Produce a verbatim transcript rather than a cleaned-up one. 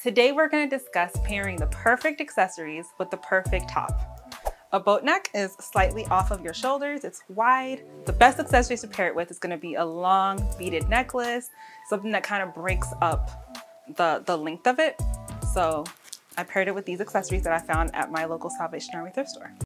Today we're going to discuss pairing the perfect accessories with the perfect top. A boat neck is slightly off of your shoulders, it's wide. The best accessories to pair it with is going to be a long beaded necklace, something that kind of breaks up the, the length of it. So I paired it with these accessories that I found at my local Salvation Army thrift store.